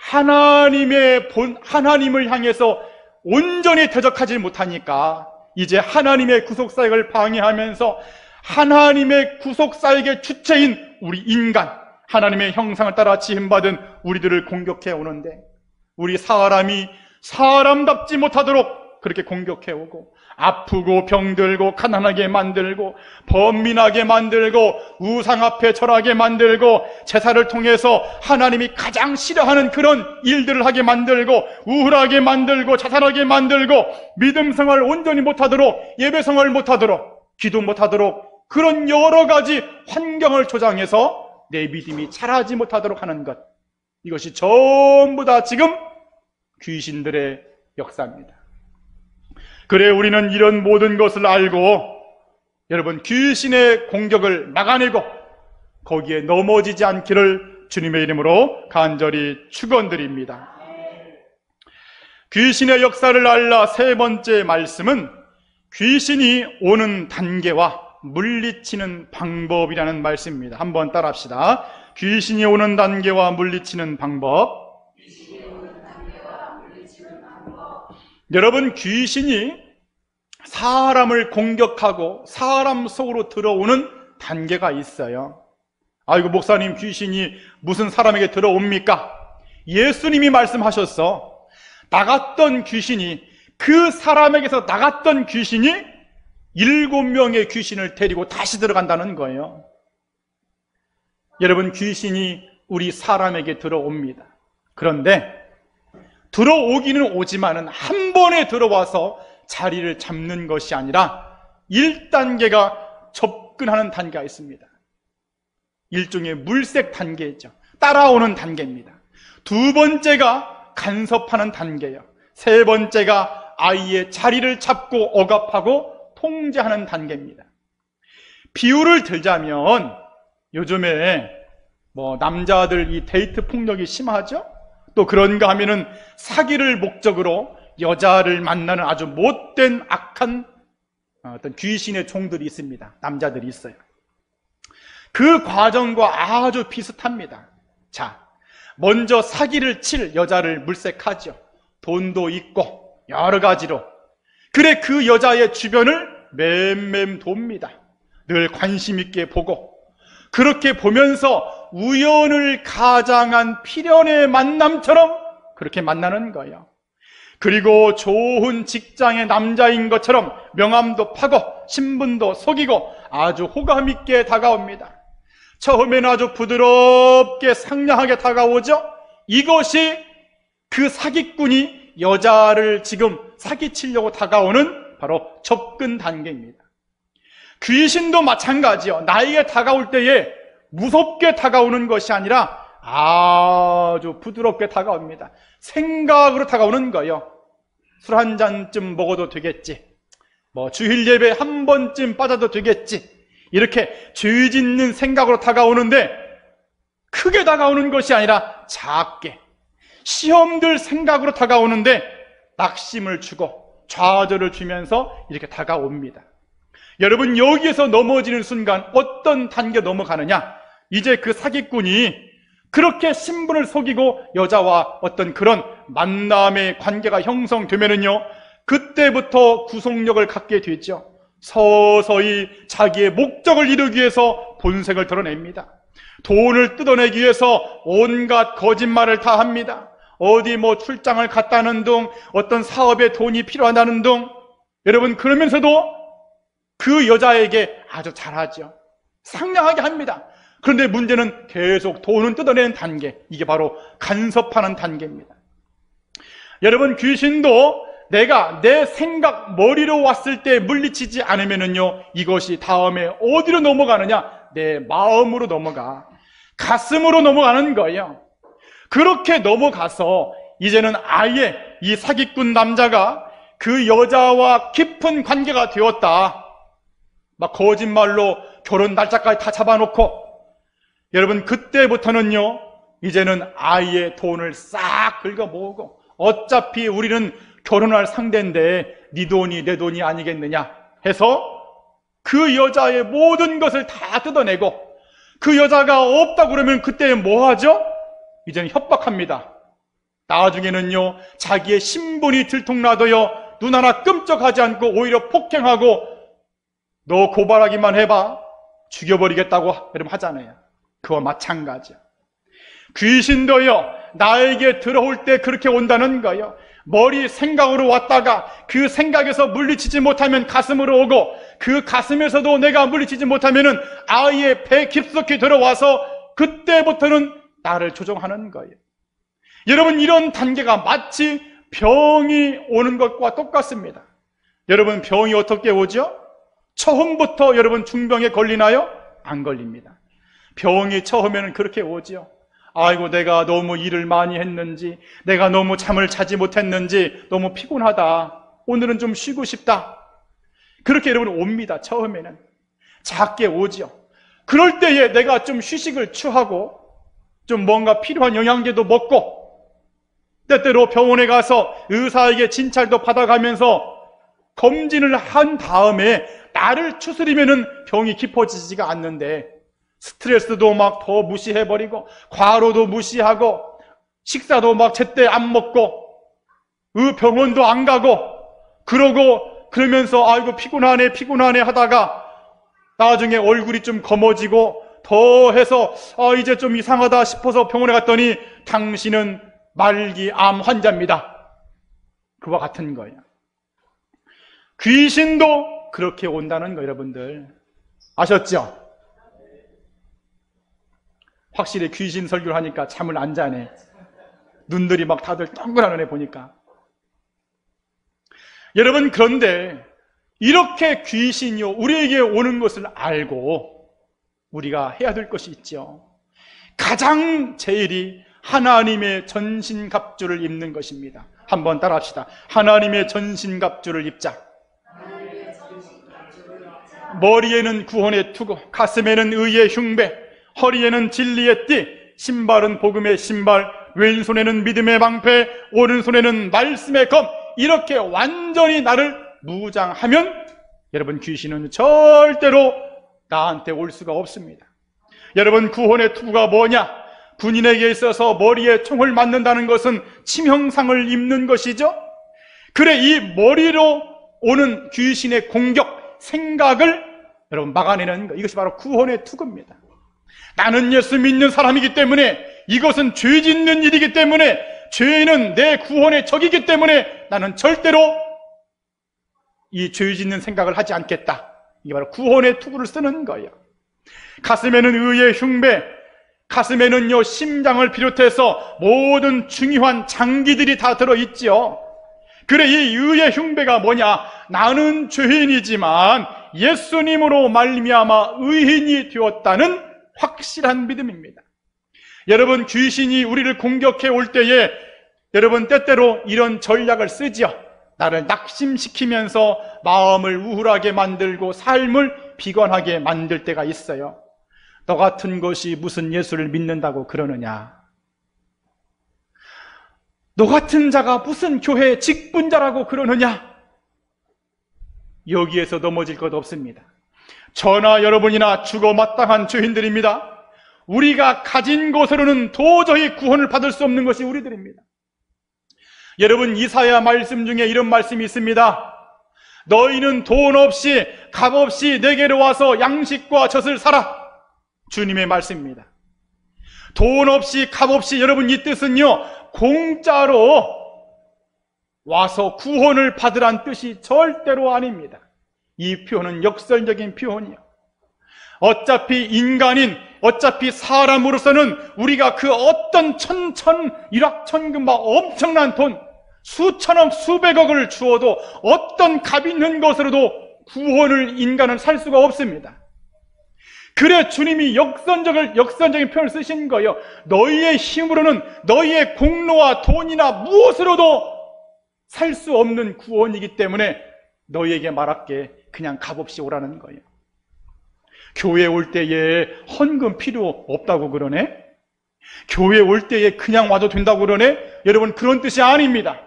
하나님을 향해서 온전히 대적하지 못하니까 이제 하나님의 구속사역을 방해하면서 하나님의 구속사역의 주체인 우리 인간, 하나님의 형상을 따라 지음받은 우리들을 공격해 오는데, 우리 사람이 사람답지 못하도록 그렇게 공격해 오고 아프고 병들고 가난하게 만들고 번민하게 만들고 우상 앞에 절하게 만들고 제사를 통해서 하나님이 가장 싫어하는 그런 일들을 하게 만들고 우울하게 만들고 자살하게 만들고 믿음 생활을 온전히 못하도록, 예배 생활을 못하도록, 기도 못하도록 그런 여러 가지 환경을 조장해서 내 믿음이 자라지 못하도록 하는 것, 이것이 전부 다 지금 귀신들의 역사입니다. 그래 우리는 이런 모든 것을 알고 여러분 귀신의 공격을 막아내고 거기에 넘어지지 않기를 주님의 이름으로 간절히 축원드립니다. 귀신의 역사를 알라 세 번째 말씀은 귀신이 오는 단계와 물리치는 방법이라는 말씀입니다. 한번 따라합시다. 귀신이 오는 단계와 물리치는 방법. 여러분, 귀신이 사람을 공격하고 사람 속으로 들어오는 단계가 있어요. 아이고, 목사님, 귀신이 무슨 사람에게 들어옵니까? 예수님이 말씀하셨어. 나갔던 귀신이, 그 사람에게서 나갔던 귀신이 7명의 귀신을 데리고 다시 들어간다는 거예요. 여러분, 귀신이 우리 사람에게 들어옵니다. 그런데 들어오기는 오지만은 한 번에 들어와서 자리를 잡는 것이 아니라 1단계가 접근하는 단계가 있습니다. 일종의 물색 단계죠. 따라오는 단계입니다. 두 번째가 간섭하는 단계예요. 세 번째가 아이의 자리를 잡고 억압하고 통제하는 단계입니다. 비유를 들자면 요즘에 남자들 이 데이트 폭력이 심하죠? 또 그런가 하면은 사기를 목적으로 여자를 만나는 아주 못된 악한 어떤 귀신의 종들이 있습니다. 남자들이 있어요. 그 과정과 아주 비슷합니다. 자, 먼저 사기를 칠 여자를 물색하죠. 돈도 있고 여러 가지로. 그래, 그 여자의 주변을 맴맴 돕니다. 늘 관심 있게 보고, 그렇게 보면서 우연을 가장한 필연의 만남처럼 그렇게 만나는 거예요. 그리고 좋은 직장의 남자인 것처럼 명함도 파고 신분도 속이고 아주 호감 있게 다가옵니다. 처음에는 아주 부드럽게 상냥하게 다가오죠. 이것이 그 사기꾼이 여자를 지금 사기치려고 다가오는 바로 접근 단계입니다. 귀신도 마찬가지요. 나에게 다가올 때에 무섭게 다가오는 것이 아니라 아주 부드럽게 다가옵니다. 생각으로 다가오는 거예요. 술 한 잔쯤 먹어도 되겠지, 주일 예배 한 번쯤 빠져도 되겠지, 이렇게 죄 짓는 생각으로 다가오는데, 크게 다가오는 것이 아니라 작게 시험들 생각으로 다가오는데 낙심을 주고 좌절을 주면서 이렇게 다가옵니다. 여러분, 여기에서 넘어지는 순간 어떤 단계 넘어가느냐? 이제 그 사기꾼이 그렇게 신분을 속이고 여자와 어떤 그런 만남의 관계가 형성되면은요, 그때부터 구속력을 갖게 되죠. 서서히 자기의 목적을 이루기 위해서 본색을 드러냅니다. 돈을 뜯어내기 위해서 온갖 거짓말을 다 합니다. 어디 출장을 갔다는 둥, 어떤 사업에 돈이 필요하다는 둥. 여러분, 그러면서도 그 여자에게 아주 잘하죠. 상냥하게 합니다. 그런데 문제는 계속 돈은 뜯어내는 단계, 이게 바로 간섭하는 단계입니다. 여러분, 귀신도 내가 내 생각 머리로 왔을 때 물리치지 않으면은요, 이것이 다음에 어디로 넘어가느냐? 내 마음으로 넘어가, 가슴으로 넘어가는 거예요. 그렇게 넘어가서 이제는 아예 이 사기꾼 남자가 그 여자와 깊은 관계가 되었다. 거짓말로 결혼 날짜까지 다 잡아놓고, 여러분, 그때부터는요, 이제는 아이의 돈을 싹 긁어 모으고, 어차피 우리는 결혼할 상대인데 네 돈이 내 돈이 아니겠느냐 해서 그 여자의 모든 것을 다 뜯어내고, 그 여자가 없다고 그러면 그때 뭐 하죠? 이제는 협박합니다. 나중에는요, 자기의 신분이 들통나도요, 눈 하나 끔찍하지 않고 오히려 폭행하고, 너 고발하기만 해봐, 죽여버리겠다고 여러분 하잖아요. 그와 마찬가지야. 귀신도요, 나에게 들어올 때 그렇게 온다는 거예요. 머리 생각으로 왔다가 그 생각에서 물리치지 못하면 가슴으로 오고, 그 가슴에서도 내가 물리치지 못하면은 아이의 배 깊숙이 들어와서 그때부터는 나를 조종하는 거예요. 여러분, 이런 단계가 마치 병이 오는 것과 똑같습니다. 여러분, 병이 어떻게 오죠? 처음부터 여러분 중병에 걸리나요? 안 걸립니다. 병이 처음에는 그렇게 오지요. 아이고, 내가 너무 일을 많이 했는지, 내가 너무 잠을 자지 못했는지 너무 피곤하다, 오늘은 좀 쉬고 싶다, 그렇게 여러분 옵니다. 처음에는 작게 오지요. 그럴 때에 내가 좀 휴식을 취하고 좀 뭔가 필요한 영양제도 먹고, 때때로 병원에 가서 의사에게 진찰도 받아가면서 검진을 한 다음에 나를 추스리면은 병이 깊어지지가 않는데, 스트레스도 막 더 무시해버리고, 과로도 무시하고, 식사도 막 제때 안 먹고, 병원도 안 가고, 그러면서 아이고 피곤하네 하다가 나중에 얼굴이 좀 검어지고 더 해서 이제 좀 이상하다 싶어서 병원에 갔더니 당신은 말기 암 환자입니다. 그와 같은 거예요. 귀신도 그렇게 온다는 거 여러분들 아셨죠? 확실히 귀신 설교를 하니까 잠을 안 자네. 눈들이 막 다들 동그라네 보니까. 여러분, 그런데 이렇게 귀신이 우리에게 오는 것을 알고 우리가 해야 될 것이 있죠. 가장 제일이 하나님의 전신갑주를 입는 것입니다. 한번 따라합시다. 하나님의 전신갑주를 입자. 머리에는 구원의 투구, 가슴에는 의의 흉배, 허리에는 진리의 띠, 신발은 복음의 신발, 왼손에는 믿음의 방패, 오른손에는 말씀의 검. 이렇게 완전히 나를 무장하면 여러분, 귀신은 절대로 나한테 올 수가 없습니다. 여러분, 구원의 투구가 뭐냐? 군인에게 있어서 머리에 총을 맞는다는 것은 치명상을 입는 것이죠. 그래, 이 머리로 오는 귀신의 공격, 생각을 여러분 막아내는 것, 이것이 바로 구원의 투구입니다. 나는 예수 믿는 사람이기 때문에, 이것은 죄 짓는 일이기 때문에, 죄는 내 구원의 적이기 때문에 나는 절대로 이 죄 짓는 생각을 하지 않겠다. 이게 바로 구원의 투구를 쓰는 거예요. 가슴에는 의의 흉배, 가슴에는요 심장을 비롯해서 모든 중요한 장기들이 다 들어있죠. 그래, 이 의의 흉배가 뭐냐? 나는 죄인이지만 예수님으로 말미암아 의인이 되었다는 확실한 믿음입니다. 여러분, 귀신이 우리를 공격해 올 때에 여러분 때때로 이런 전략을 쓰지요. 나를 낙심시키면서 마음을 우울하게 만들고 삶을 비관하게 만들 때가 있어요. 너 같은 것이 무슨 예수를 믿는다고 그러느냐? 너 같은 자가 무슨 교회 직분자라고 그러느냐? 여기에서 넘어질 것 없습니다. 저나 여러분이나 죽어 마땅한 죄인들입니다. 우리가 가진 것으로는 도저히 구원을 받을 수 없는 것이 우리들입니다. 여러분, 이사야 말씀 중에 이런 말씀이 있습니다. 너희는 돈 없이 값 없이 내게로 와서 양식과 젖을 사라. 주님의 말씀입니다. 돈 없이 값 없이, 여러분, 이 뜻은요 공짜로 와서 구원을 받으란 뜻이 절대로 아닙니다. 이 표현은 역설적인 표현이요. 어차피 인간인, 어차피 사람으로서는 우리가 그 어떤 일확천금과 엄청난 돈, 수천억, 수백억을 주어도 어떤 값 있는 것으로도 인간은 살 수가 없습니다. 그래, 주님이 역선적인 표현을 쓰신 거예요. 너희의 힘으로는, 너희의 공로와 돈이나 무엇으로도 살 수 없는 구원이기 때문에 너희에게 말할게, 그냥 값없이 오라는 거예요. 교회 올 때에 헌금 필요 없다고 그러네? 교회 올 때에 그냥 와도 된다고 그러네? 여러분, 그런 뜻이 아닙니다.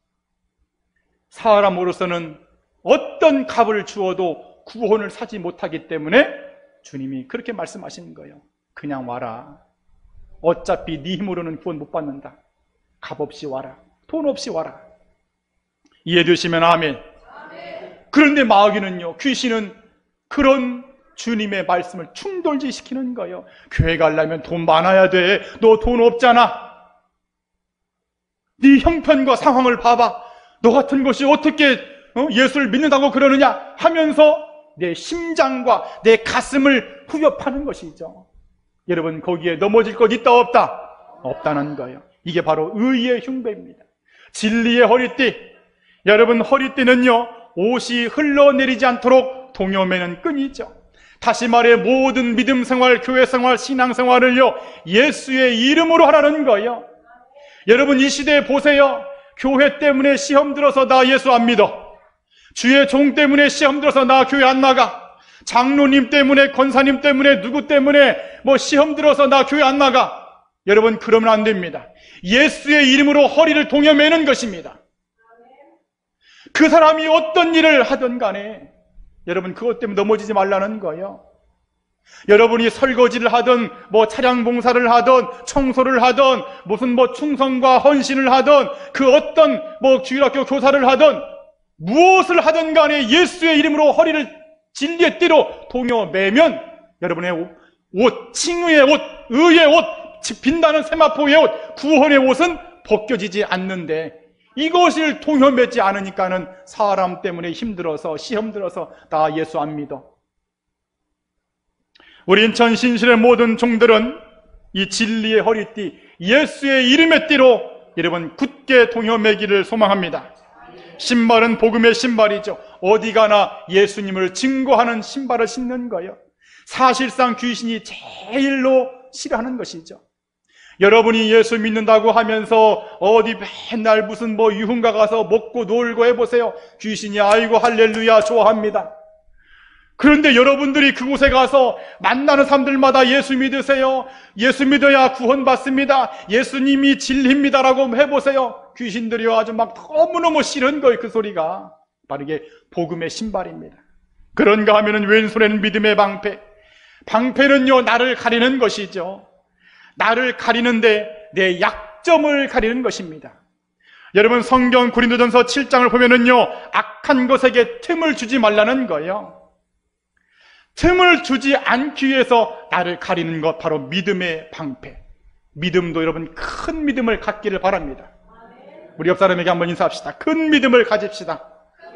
사람으로서는 어떤 값을 주어도 구원을 사지 못하기 때문에 주님이 그렇게 말씀하시는 거예요. 그냥 와라. 어차피 네 힘으로는 구원 못 받는다. 값 없이 와라. 돈 없이 와라. 이해되시면 아멘. 그런데 마귀는요, 귀신은 그런 주님의 말씀을 충돌지시키는 거예요. 교회 가려면 돈 많아야 돼. 너 돈 없잖아. 네 형편과 상황을 봐봐. 너 같은 것이 어떻게 예수를 믿는다고 그러느냐 하면서 내 심장과 내 가슴을 후벼 파는 것이죠. 여러분, 거기에 넘어질 것 있다 없다? 없다는 거예요. 이게 바로 의의 흉배입니다. 진리의 허리띠. 여러분, 허리띠는요 옷이 흘러내리지 않도록 동여매는 끈이죠. 다시 말해, 모든 믿음 생활, 교회 생활, 신앙 생활을요 예수의 이름으로 하라는 거예요. 여러분, 이 시대에 보세요. 교회 때문에 시험 들어서 나 예수 안 믿어. 주의 종 때문에 시험 들어서 나 교회 안 나가. 장로님 때문에, 권사님 때문에, 누구 때문에 시험 들어서 나 교회 안 나가. 여러분, 그러면 안 됩니다. 예수의 이름으로 허리를 동여매는 것입니다. 그 사람이 어떤 일을 하든 간에 여러분, 그것 때문에 넘어지지 말라는 거예요. 여러분이 설거지를 하든 차량 봉사를 하든 청소를 하든 무슨 충성과 헌신을 하든 그 어떤 주일학교 교사를 하든 무엇을 하든 간에 예수의 이름으로 허리를 진리의 띠로 동여매면 여러분의 옷, 칭의의 옷, 의의 옷, 빛나는 세마포의 옷, 구원의 옷은 벗겨지지 않는데 이것을 동여매지 않으니까는 사람 때문에 힘들어서 시험 들어서 나 예수 안 믿어. 우리 인천 신실의 모든 종들은 이 진리의 허리띠, 예수의 이름의 띠로 여러분 굳게 동여매기를 소망합니다. 신발은 복음의 신발이죠. 어디 가나 예수님을 증거하는 신발을 신는 거예요. 사실상 귀신이 제일로 싫어하는 것이죠. 여러분이 예수 믿는다고 하면서 어디 맨날 무슨 유흥가 가서 먹고 놀고 해보세요. 귀신이 아이고 할렐루야 좋아합니다. 그런데 여러분들이 그곳에 가서 만나는 사람들마다 예수 믿으세요. 예수 믿어야 구원받습니다. 예수님이 진리입니다라고 해보세요. 귀신들이 아주 너무너무 싫은 거예요. 그 소리가 바로 이게 복음의 신발입니다. 그런가 하면은 왼손에는 믿음의 방패. 방패는요, 나를 가리는 것이죠. 나를 가리는데 내 약점을 가리는 것입니다. 여러분, 성경 고린도전서 7장을 보면은요, 악한 것에게 틈을 주지 말라는 거예요. 틈을 주지 않기 위해서 나를 가리는 것, 바로 믿음의 방패. 믿음도 여러분 큰 믿음을 갖기를 바랍니다. 우리 옆 사람에게 한번 인사합시다. 큰 믿음을 가집시다.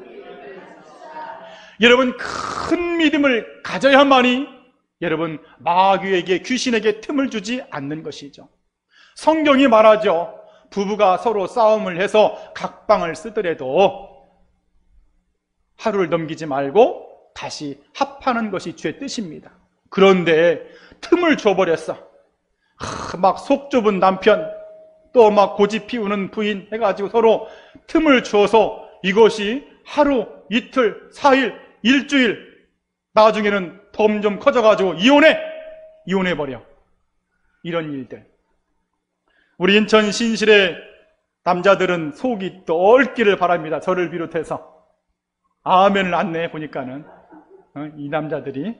여러분, 큰 믿음을 가져야만이 여러분 마귀에게, 귀신에게 틈을 주지 않는 것이죠. 성경이 말하죠. 부부가 서로 싸움을 해서 각방을 쓰더라도 하루를 넘기지 말고 다시 합하는 것이 주의 뜻입니다. 그런데 틈을 줘버렸어. 속 좁은 남편, 또 고집 피우는 부인 해가지고 서로 틈을 주어서 이것이 하루, 이틀, 4일, 일주일, 나중에는 점점 커져가지고 이혼해버려. 이런 일들. 우리 인천 신실의 남자들은 속이 넓기를 바랍니다. 저를 비롯해서. 아멘을 안 내, 보니까는. 이 남자들이.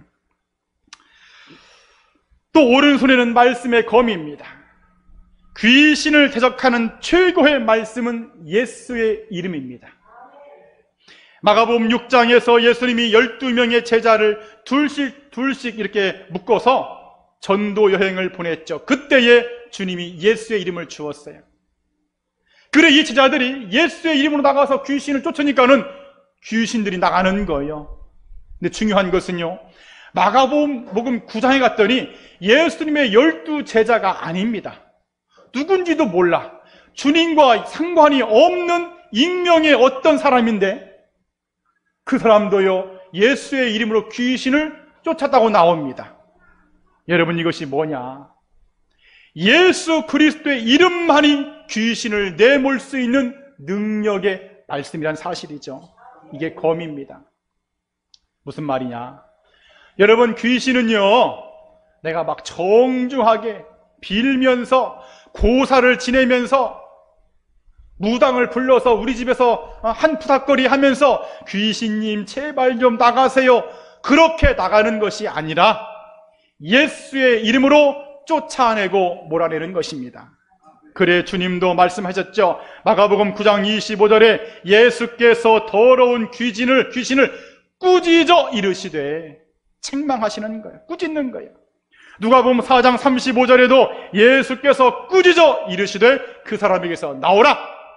또 오른손에는 말씀의 검입니다. 귀신을 대적하는 최고의 말씀은 예수의 이름입니다. 마가복음 6장에서 예수님이 12명의 제자를 둘씩 이렇게 묶어서 전도 여행을 보냈죠. 그때에 주님이 예수의 이름을 주었어요. 그래, 이 제자들이 예수의 이름으로 나가서 귀신을 쫓으니까는 귀신들이 나가는 거예요. 근데 중요한 것은요, 마가복음 9장에 갔더니 예수님의 12제자가 아닙니다. 누군지도 몰라. 주님과 상관이 없는 익명의 어떤 사람인데 그 사람도요, 예수의 이름으로 귀신을 쫓았다고 나옵니다. 여러분, 이것이 뭐냐? 예수 그리스도의 이름만이 귀신을 내몰 수 있는 능력의 말씀이란 사실이죠. 이게 검입니다. 무슨 말이냐? 여러분, 귀신은요, 내가 정중하게 빌면서 고사를 지내면서 무당을 불러서 우리 집에서 한 푸닥거리 하면서 귀신님 제발 좀 나가세요, 그렇게 나가는 것이 아니라 예수의 이름으로 쫓아내고 몰아내는 것입니다. 그래, 주님도 말씀하셨죠. 마가복음 9장 25절에 예수께서 더러운 귀신을 꾸짖어 이르시되, 책망하시는 거예요. 꾸짖는 거예요. 누가복음 4장 35절에도 예수께서 꾸짖어 이르시되 그 사람에게서 나오라.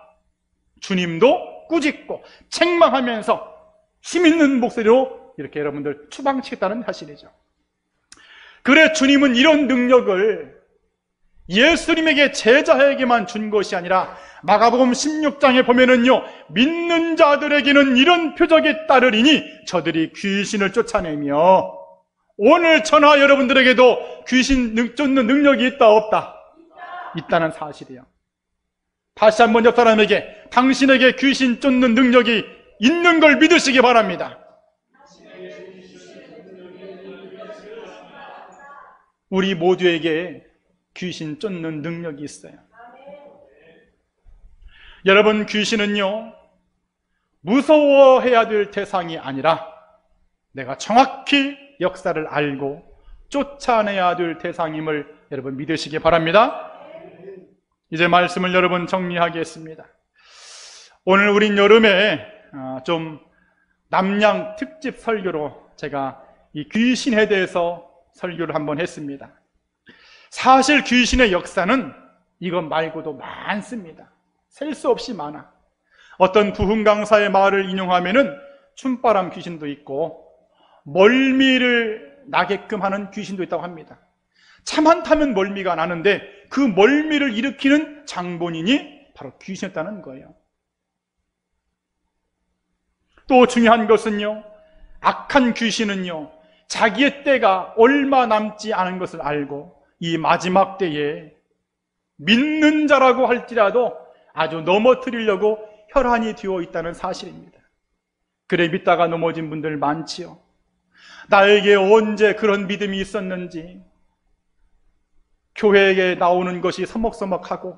주님도 꾸짖고 책망하면서 힘있는 목소리로 이렇게 여러분들 추방치겠다는 사실이죠. 그래, 주님은 이런 능력을 예수님에게, 제자에게만 준 것이 아니라 마가복음 16장에 보면은요, 믿는 자들에게는 이런 표적이 따르리니 저들이 귀신을 쫓아내며, 오늘 저나 여러분들에게도 귀신 쫓는 능력이 있다 없다? 있다는 사실이에요. 다시 한번 옆 사람에게, 당신에게 귀신 쫓는 능력이 있는 걸 믿으시기 바랍니다. 우리 모두에게 귀신 쫓는 능력이 있어요. 여러분, 귀신은요, 무서워해야 될 대상이 아니라 내가 정확히 역사를 알고 쫓아내야 될 대상임을 여러분 믿으시기 바랍니다. 이제 말씀을 여러분 정리하겠습니다. 오늘 우린 여름에 좀 남양 특집 설교로 제가 이 귀신에 대해서 설교를 한번 했습니다. 사실 귀신의 역사는 이것 말고도 많습니다. 셀 수 없이 많아. 어떤 부흥 강사의 말을 인용하면은 춤바람 귀신도 있고 멀미를 나게끔 하는 귀신도 있다고 합니다. 차 많다면 멀미가 나는데 그 멀미를 일으키는 장본인이 바로 귀신이었다는 거예요. 또 중요한 것은요, 악한 귀신은요, 자기의 때가 얼마 남지 않은 것을 알고 이 마지막 때에 믿는 자라고 할지라도 아주 넘어뜨리려고 혈안이 되어 있다는 사실입니다. 그래 믿다가 넘어진 분들 많지요. 나에게 언제 그런 믿음이 있었는지, 교회에 나오는 것이 서먹서먹하고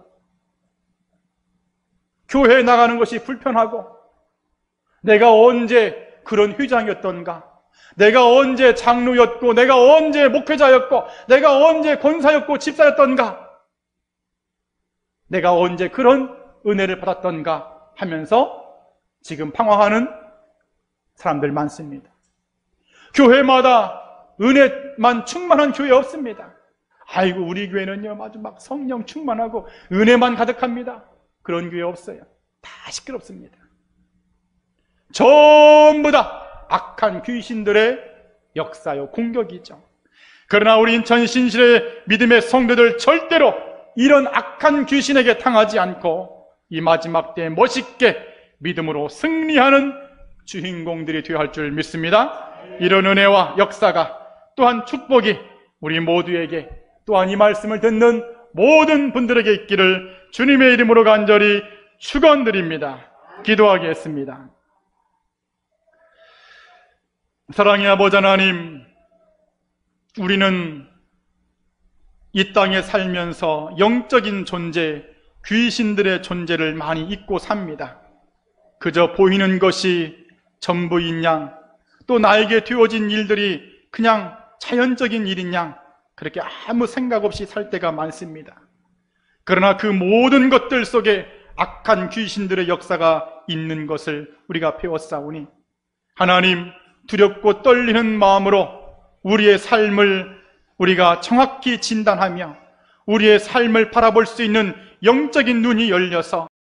교회에 나가는 것이 불편하고 내가 언제 그런 회장이었던가, 내가 언제 장로였고, 내가 언제 목회자였고, 내가 언제 권사였고 집사였던가, 내가 언제 그런 은혜를 받았던가 하면서 지금 방황하는 사람들 많습니다. 교회마다 은혜만 충만한 교회 없습니다. 아이고 우리 교회는요 아주 막 성령 충만하고 은혜만 가득합니다. 그런 교회 없어요. 다 시끄럽습니다. 전부 다 악한 귀신들의 역사요, 공격이죠. 그러나 우리 인천 신실의 믿음의 성도들 절대로 이런 악한 귀신에게 당하지 않고 이 마지막 때에 멋있게 믿음으로 승리하는 주인공들이 되어야 할 줄 믿습니다. 이런 은혜와 역사가 또한 축복이 우리 모두에게, 또한 이 말씀을 듣는 모든 분들에게 있기를 주님의 이름으로 간절히 축원드립니다. 기도하겠습니다. 사랑의 아버지 하나님, 우리는 이 땅에 살면서 영적인 존재, 귀신들의 존재를 많이 잊고 삽니다. 그저 보이는 것이 전부인 양, 또 나에게 되어진 일들이 그냥 자연적인 일인 양, 그렇게 아무 생각 없이 살 때가 많습니다. 그러나 그 모든 것들 속에 악한 귀신들의 역사가 있는 것을 우리가 배웠사오니 하나님, 두렵고 떨리는 마음으로 우리의 삶을 우리가 정확히 진단하며 우리의 삶을 바라볼 수 있는 영적인 눈이 열려서